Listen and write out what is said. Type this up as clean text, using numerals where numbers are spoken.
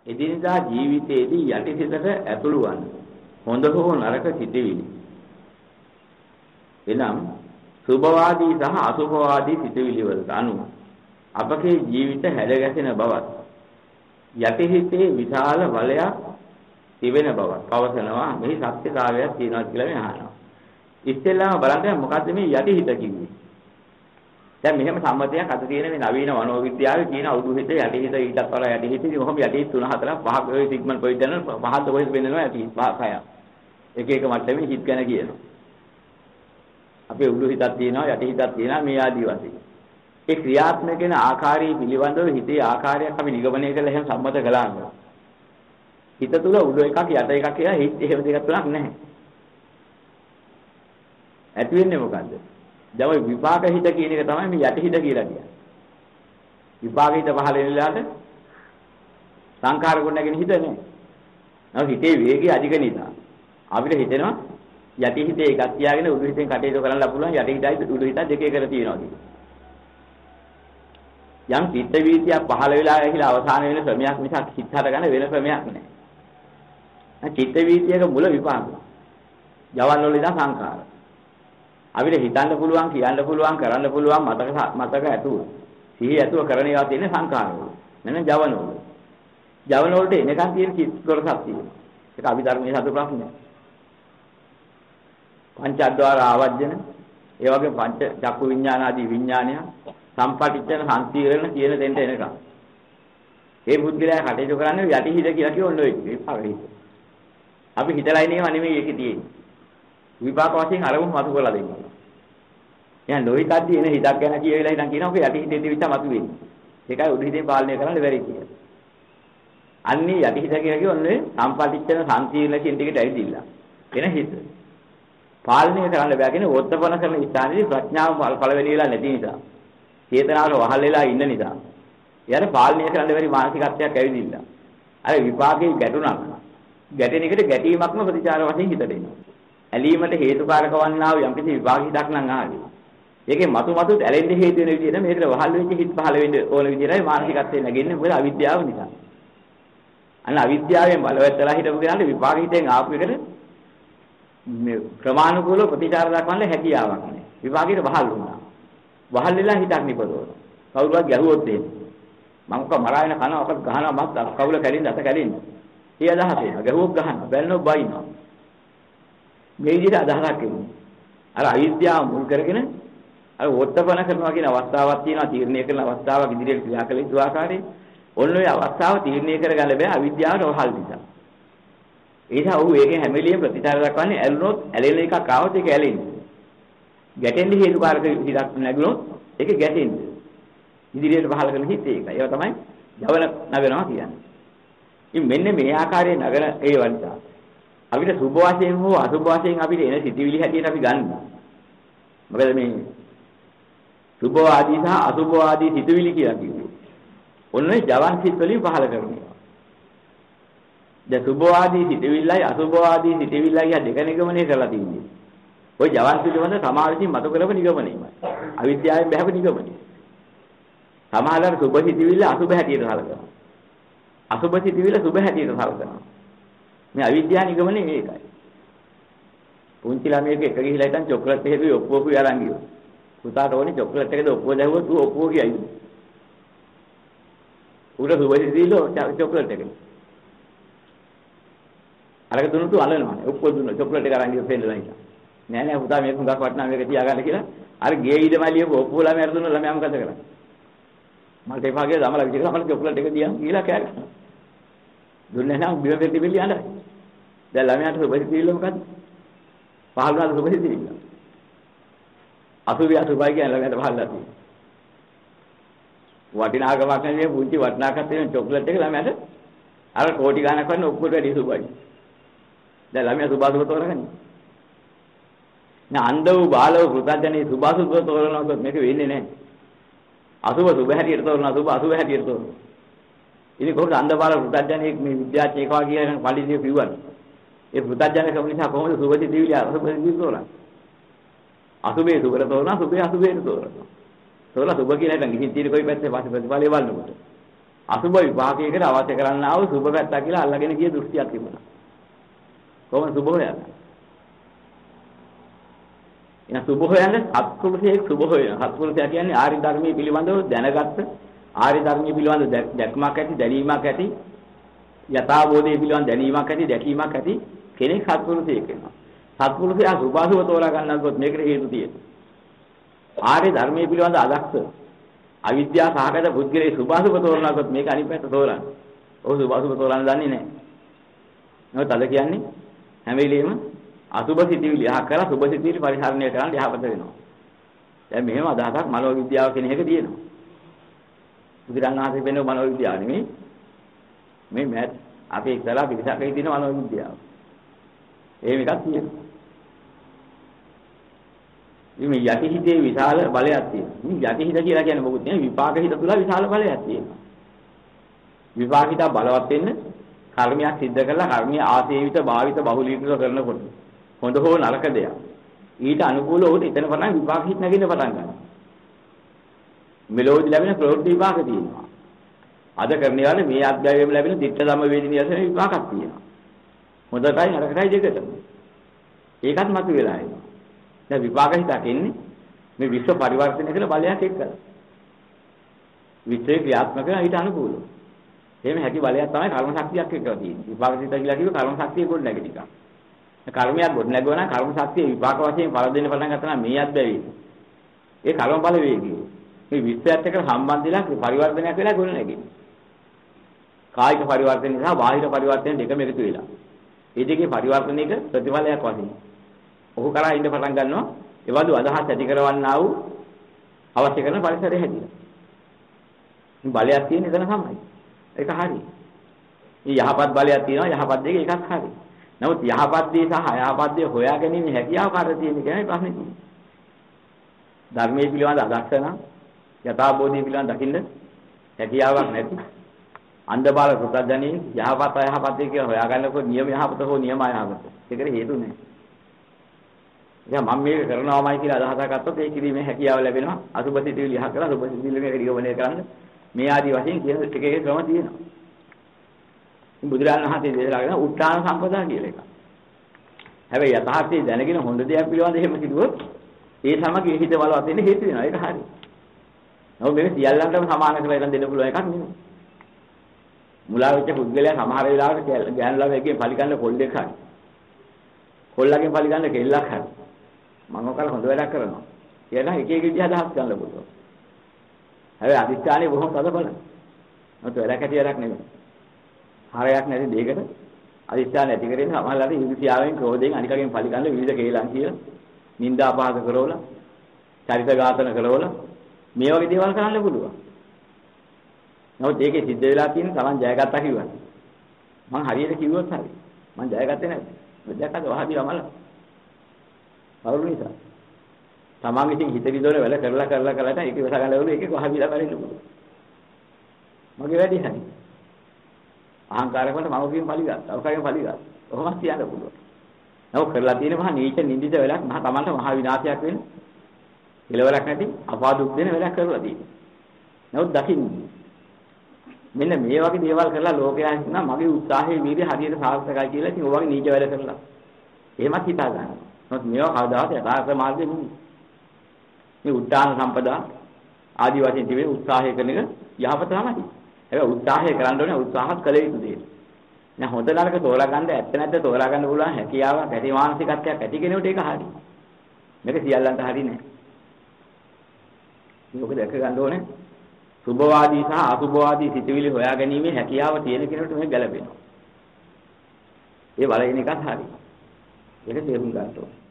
එදිනදා ජීවිතයේදී යටිසිතට ඇතුළු වන හොඳ හෝ නරක සිතිවිලි. එනම් සුභවාදී සහ අසුභවාදී සිතිවිලි වලට අනුව අපගේ ජීවිත හැඩගැසෙන බවත් යටිහිතේ විශාල බලයක් තිබෙන බවත් පවසනවා. මෙහි සත්‍යතාවයක් තියෙනවා කියලා මේ අහනවා. ඉස්සෙල්ලාම බලන්න මොකද්ද මේ යටිහිත කිව්වේ? දැන් මෙහෙම සම්මතයක් අද තියෙන මේ නවීන මනෝවිද්‍යාවේ කියන උඩුහිත යටිහිත ඊටත් වඩා යටිහිත ඉතින් කොහොම යටිහිත 3 4 5 ඔය සිග්මන්ඩ් ෆ්‍රොයිඩ් යන පහත් කොහෙද වෙන්නනවා යටිහිත පහය. එක එක මට්ටමේ හිත ගැන කියනවා. අපේ උඩුහිතක් තියෙනවා යටිහිතක් තියෙනවා මේ ආදී වශයෙන්. ඒ ක්‍රියාත්මක වෙන ආකාරය පිළිබඳව හිතේ ආකාරයක් අපි නිගමනය කරලා එහෙම සම්මත කළා නේද? හිත තුල උඩ එකක් යට එකක් කියලා හිත එහෙම දෙකක් තුනක් නැහැ. ඇති වෙන්නේ මොකද්ද? දැන් ওই විපාක හිත කියන එක තමයි මේ යටි හිත කියලා කියන්නේ. විපාක හිත පහළ වෙනලාට සංඛාර ගොඩනගෙන හිත නැහැ. නෝ හිතේ වේගය අධික නිසා අපිට හිතෙනවා යටි හිතේ එකක් තියාගෙන උඩු හිතෙන් කටයුතු කරන්න පුළුවන් යටි හිතයි උඩු හිතයි දෙක එකට තියනවා කියන්නේ. යම් චිත්ත වීතියක් පහළ වෙලා ඇහිලා අවසාන වෙන ක්‍රමයක් මිසක් හිත හරගන්න වෙන ක්‍රමයක් නැහැ. චිත්ත වීතියක මුල විපාක. ජවල් වල ඉඳන් සංඛාර. අපිට හිතන්න පුළුවන් කියන්න පුළුවන් කරන්න පුළුවන් මතක ඇතුව සිහිය ඇතුව කරන ඒවා තියෙන සංඛාර වල. නැත්නම් ජවන වල. ජවන වලට එනකන් තියෙන චිත්ත කොටසක් තියෙනවා. ඒක අභිධර්මයේ හදු ප්‍රශ්නයක්. පංචද්වාර ආවර්ජන ඒ වගේ පංච චක්කු විඥාන ආදී විඥානය සම්පටිච්ඡන සංසීරණ කියන දෙන්න එනකම්. මේ බුද්ධිලා කටයුතු කරන්නේ යටි හිත කියලා කියවන්න ඔය විපාක හිත. අපි හිතලා ඉන්නේම නෙමෙයි ඒකේ තියෙන්නේ. විපාක වශයෙන් අරමුණු මතු කරලා දෙනවා. එහෙනම් ලෝහිතද්දී එන හිතක් ගැන කියවිලා හිතන් කියනවා ඔක යටි හිතේ තිබිච්ච මතු වෙන්නේ. ඒකයි උඩු හිතේ පාලනය කරන්න බැරි කියන්නේ. අන්නේ යටි හිත කියලා කියන්නේ සම්පටිච්ඡන සංසීරණ කියන දෙකට ඇවිදින්න. එන හිත. පාලනය කරන්න බෑ කියන්නේ වොත්තපන කරන ස්ථානයේදී ප්‍රඥාව පළවෙනි වෙලා නැති නිසා. චේතනාවල වහල් වෙලා ඉන්න නිසා. එයාට පාලනය කරන්න බැරි මානසිකත්වයක් ඇවිදින්න. අර විපාකේ ගැටුණා. ගැටෙන එකට ගැටීමක්ම ප්‍රතිචාර වශයෙන් හිතට එනවා. ඇලීමට හේතුකාරක වන්නා වූ යම්කිසි විපාක හිතක් නම් ආවේ. ඒකේ මතු ඇලෙන්න හේතු වෙන විදිහට මේකට වහල් වෙච්ච හිත පහළ වෙන්න ඕන විදිහටයි මානසිකත්වයේ නැගෙන්නේ මොකද අවිද්‍යාව නිසා. අන්න අවිද්‍යාවෙන් බලවැත්තලා හිටපු කෙනාට විපාක හිතෙන් ආපු එකට මේ ක්‍රමානුකූලව ප්‍රතිචාර දක්වන්න හැකියාවක් නැහැ. විපාකෙට වහල් වුණා. වහල් වෙලා හිතක් නිපදවන. කවුරුවත් ගැහුවොත් දෙන්නේ. මම කො මරාගෙන කනවා අපත් ගහනවා මත් කවුල කැඩෙන්න අත කැඩෙන්න. ඒ අදහස එනවා. ගැහුවොත් ගහනවා. බැලනොත් බයිනවා. මේ විදිහට අදහසක් එන්නේ. අර අවිද්‍යාව මුල් කරගෙන අර වොත්තපන කරනවා කියන අවස්ථාවක් තියෙනවා තීරණය කරන අවස්ථාවක් ඉදිරියට ක්‍රියා කළ යුතු ආකාරයේ. ඔන්න ඔය අවස්ථාව තීරණය කරගන්න බෑ අවිද්‍යාවට වහල් නිසා. ඒ නිසා ඔහු ඒකේ හැම වෙලෙම ප්‍රතිචාර දක්වන්නේ ඇලුනොත් ඇලෙන එකක් ආවොත් ඒක ඇලෙන්නේ. ගැටෙන්න හේතුකාරක හිතක් නැගුණොත් ඒක ගැටෙන්නේ. ඉදිරියට පහල කරන හිත ඒකයි. ඒවා තමයි ජවන නගනවා කියන්නේ. ඉතින් මෙන්න මේ ආකාරයේ නගන ඒ වන්තා. අපිට සුභ වශයෙන් හෝ අසුභ වශයෙන් අපිට එන සිතිවිලි හැටියට අපි ගන්නවා. මොකද මේ සුභ ආදී සහ අසුභ ආදී සිතිවිලි කියලා කිව්වේ. ඔන්නේ ජවන් සිත් වලින් පහල කරනවා. දැන් සුභ ආදී සිතිවිල්ලයි අසුභ ආදී සිතිවිල්ලයි දෙක නිගමනය කරලා තියෙන්නේ. ওই ජවන් පිළිබඳ සමාවිතින් මතු කරපු නිගමනයමයි. අවිද්‍යාවෙන් බහැපු නිගමනය. සමහරවල් සුභ සිතිවිල්ල අසුභ හැටියට සලකනවා. අසුභ සිතිවිල්ල සුභ හැටියට සලකනවා. මේ අවිද්‍යාව නිගමනේ මේකයි. පුංචි ළමයෙක් එක ගිහිලා හිටන් චොක්ලට් එකේ ඔප්පුවපු අරන් ගියා. පුතාට ඕනේ චොක්ලට් එකද ඔප්පුව දැහුවොත් ඌ ඔප්පුව කියයි. ඌට සුභ සිතිවිල්ල චොක්ලට් එකේ. අරක දුන්නු අලනවා. ඔප්පුව දුන්න චොක්ලට් එක අරන් ගියා පෙන්නලා හිටා. නෑ නෑ පුතා මේක හුඟක් වටිනා මේක තියාගන්න කියලා අර ගේ ඊදමලියක ඔප්පුව ළමයාට දුන්න ළමයා මොකද කරන්නේ? මල්ට එපා කියලා දමලා විදිහට මම චොක්ලට් එක දියන් කියලා කෑ ගන්නවා. දුන්නේ නැහැ බිම පෙති පිළි යනයි. දැන් ළමයාට සුභ සිතිවිල්ල මොකද්ද? පහළ වුණාද සුභ සිතිවිල්ල? අසුභය අසුභයි කියන ළමයාට පහළලා තියෙනවා. වටිනාකමක් නැතිව පුංචි වටිනාකමක් තියෙන චොක්ලට් එක ළමයාට අර කෝටි ගණනක් වන්න ඔක්කොට වැඩි සුභයි. දැන් ළමයා සුභ අසුභ තෝරගන්නේ. නා අන්ධ වූ බාල වූ කෘතඥේ සුභ අසුභ තෝරනවා මේක වෙන්නේ නැහැ. අසුභ සුභ හැටියට තෝරනවා සුභ අසුභ හැටියට තෝරනවා. ඉතින් කොහොමද අන්ධබාල පුතඥයෙක් මේ විද්‍යාඥයෙක් වගේ කියන පඬිතුමෝ කිව්වනේ. ඒ පුතඥකම නිසා කොහොමද සුභ සිතිවිලි අසුභ සිතිවිලි තෝරන්නේ? අසුභේ සුභර තෝරනවා සුභේ අසුභේ තෝරනවා. තෝරලා සුභ කියන එක ගිහින් තියෙන කොයි පැත්තේ වාසි ප්‍රතිඵලය බලනකොට. අසුබ විපාකයකට අවශ්‍ය කරන්නා වූ සුබ පැත්ත කියලා අල්ලගෙන ගිය දෘෂ්ටියක් තිබුණා. කොහොමද සුබ හොයන්නේ? එන සුබ හොයන්නේ සත්පුරුෂයෙක් සුබ හොයන. සත්පුරුෂයා කියන්නේ ආර්ය ධර්මයේ පිළිබඳව දැනගත්ත ආර්ය ධර්මයේ පිළිබඳව දැක්මක් ඇති, දැනීමක් ඇති, යථාබෝධයේ පිළිබඳව දැනීමක් ඇති, දැකීමක් ඇති කෙනෙක් සත්පුරුෂයෙක් වෙනවා. සත්පුරුෂයා සුභාසුව තෝරා ගන්නකොත් මේකට හේතු තියෙනවා. ආර්ය ධර්මයේ පිළිබඳ අදක්ෂ අවිද්‍යාව සහගත පුද්ගලයේ සුභාසුව තෝරනකොත් මේක අනිත් පැත්ත තෝරන්න. ඔහු සුභාසුව තෝරන්න දන්නේ නැහැ. නමුත් අද කියන්නේ හැම වෙලෙම අසුභ සිතිවිලි යහ කරලා සුභ සිතිවිලි පරිහරණය කරන්න යහපත වෙනවා. දැන් මෙහෙම අදහසක් මනෝ විද්‍යාව කියන එක තියෙනවා. බුදුරණාහි වෙන මනෝ විද්‍යාව නෙමෙයි. මේ මෑත් අපේ ඉස්සලා පිටසකේ තියෙන මනෝ විද්‍යාව. එහෙම එකක් තියෙනවා. මේ යටිහිතේ විශාල බලයක් තියෙනවා. මේ යටිහිත කියලා කියන්නේ මොකද? විපාක හිත තුල විශාල බලයක් තියෙනවා. විපාක හිත බලවත් වෙන්න කර්මයක් සිද්ධ කරලා කර්මයේ ආසේවිත භාවිත බහුලීකృత කරනකොට හොඳ හෝ නරක දෙයක්. ඊට අනුකූලව උට එතන පටන් විපාක හිත නැගින්න පටන් ගන්නවා. මෙලොවදී ලැබෙන ප්‍රවෘත්ති විපාක තියෙනවා. අද කරන ඒවානේ මේ අධ්‍යයනයෙන් ලැබෙන ditta ධම්ම වේදිනිය වශයෙන් විපාකක් තියෙනවා. හොඳටයි නරකටයි දෙකටම. ඒකත් මතු වෙලා එනවා. දැන් විපාක හිතක් එන්නේ මේ විශ්ව පරිවර්තනය කියලා බලයක් එක්කලා. විශ්වයේ ක්‍රියාත්මක වෙන ඊට අනුකූලව. එහෙම හැකි බලයක් තමයි කර්ම ශක්තියක් එක්කලා තියෙන්නේ. විපාක හිත කියලා කිව්ව කර්ම ශක්තිය ගොඩ නැගි ටිකක්. කර්මයක් ගොඩ නැගුවා නම් කර්ම ශක්තිය විපාක වශයෙන් පළ දෙන්න පටන් ගත්තා නම් මේ අත්බැවි. ඒ කර්ම බල වේගය. මේ විශ්වයත් එක්ක සම්බන්ධ වෙලා පරිවර්තනයක් වෙලා ගොඩ නැගෙන්නේ. කායික පරිවර්තනය සහ බාහිර පරිවර්තන දෙකම එකතු වෙලා. මේ දෙකේ පරිවර්තනයක ප්‍රතිඵලයක් වශයෙන් ඔහු කරා ඉඳ පටන් ගන්නවා. ඒ වගේ අදහස් ඇති කරවන්නා වූ අවශ්‍ය කරන පරිසරය හැදිලා. මේ බලයක් තියෙන එතන තමයි. ඒක හරි. මේ යහපත් බලයක් තියෙනවා යහපත් දෙක එකක් හරි. නමුත් යහපත් දේ සහ අයහපත් දේ හොයා ගැනීම හැකියාව කාටද තියෙන්නේ කියන්නේ ප්‍රශ්නේ තියෙන්නේ. ධර්මයේ පිළිබඳ අදක්ෂ නම් යථාබෝධය පිළිබඳ දකින්න හැකියාවක් නැති අන්ධ බාල පුතඥයන් යහපත් අයහපත් දේ කියලා හොයාගන්නකොට නියම යහපත හෝ නියම අයහපත. ඒකට හේතු නැහැ. දැන් මම මේක කරනවාමයි කියලා අදහසක් ගත්තොත් ඒ කිරීමේ හැකියාව ලැබෙනවා. අසුබ සිතිවිලි යහ කරලා සුබ සිතිවිලි මේක නිගමනය කරන්න මේ ආදී වශයෙන් කියන එකේ ක්‍රම තියෙනවා. බුදුරජාණන් වහන්සේ දේශනා කරන උත්තාන සම්පදා කියලා එකක්. හැබැයි යථාර්ථයේ දැනගෙන හොඳ දෙයක් පිළිබඳ එහෙම කිව්වොත් ඒ සමග හිත බලවත් වෙන්න හේතු වෙනවා. ඒක හරි. නමුත් මේක සියල්ලන්ටම සමාන කරලා ඉරන් දෙන්න පුළුවන් එකක් නෙමෙයි. මුලා වෙච්ච පුද්ගලයා සමහර වෙලාවට ගෑනු ළමයෙක්ගෙන් පලි ගන්න කොල්ලෙක් හරි. කොල්ලගෙන් පලි ගන්න කෙල්ලක් හරි. මම ඔකල හොඳ වැඩක් කරනවා. කියලා එක එක විදිහ අදහස් ගන්න පුළුවන්. හැබැයි අදිස්ත්‍යානේ බොහොම තද බල. නැත්නම් වැඩක් ඇති වැඩක් නෙමෙයි. හරයක් නැති දෙයකට අදිස්ත්‍යාන ඇති කරගෙන සමහරවිට ඉරිසියාවෙන් ක්‍රෝධයෙන් අනිකගෙන් පලි ගන්න විවිධ කේලම් කියලා නිന്ദා අපහාස කරවලා චරිත ඝාතන කරවලා මේ වගේ දේවල් කරන්න පුළුවන්. නමුත් ඒකේ සිද්ධ වෙලා තියෙන තමන් ජයගත්තා කිව්වා. මං හරියට කිව්වොත් හරි. මං ජයගත්තේ නැහැ. දැක්කද වහබිලා මල. කවුරු නිසා? තමන් ඉතින් හිත විදෝන වෙල කරලා ඒක ඉවස ගන්නවලු ඒකේ වහබිලා බැරිලු. මගේ වැඩි හරි. අහංකාරයකට මම කියන් පලි ගත්තා. ඔකගෙන් පලි ගත්තා. කොහොමද කියන්න පුළුවන්. නමුත් කරලා තියෙන මහා නීච නින්දිත වෙලක් මහා තමන්ට මහා විනාශයක් වෙන. කෙලවරක් නැති අපා දුක් දෙන වෙලක් කරලා තියෙනවා. නමුත් දකින්නේ මෙන්න මේ වගේ දේවල් කරලා ලෝකයා හිතනවා මගේ උත්සාහයේ වීර්ය හරියට සාර්ථකයි කියලා. ඉතින් ඔය වගේ නීච වැඩ කරලා. එහෙමත් හිතා ගන්නවා. නමුත් මේවා කවදාවත් යථාර්ථ මාර්ගෙ නෙමෙයි. මේ උත්සාහ සම්පදා ආදි වශයෙන් තිබෙන උත්සාහය කරන එක යහපත තමයි. හැබැයි උත්සාහය කරන්න ඕනේ උත්සාහත් කළ යුතු දේ. දැන් හොඳ නරක තෝරා ගන්න ඇත්ත නැද්ද තෝරා ගන්න පුළුවන් හැකියාවක් ඇති මානසිකත්වයක් ඇති කෙනෙකුට ඒක හරි. මේක සියල්ලන්ට හරි නෑ. මේක දැක ගන්න ඕනේ. සුභවාදී සහ අසුභවාදී සිතුවිලි හොයාගැනීමේ හැකියාව තියෙන කෙනෙකුට මේක ගැලපෙනවා. ඒ වලින් එකක් හරි. ඒක තේරුම් ගන්න ඕනේ.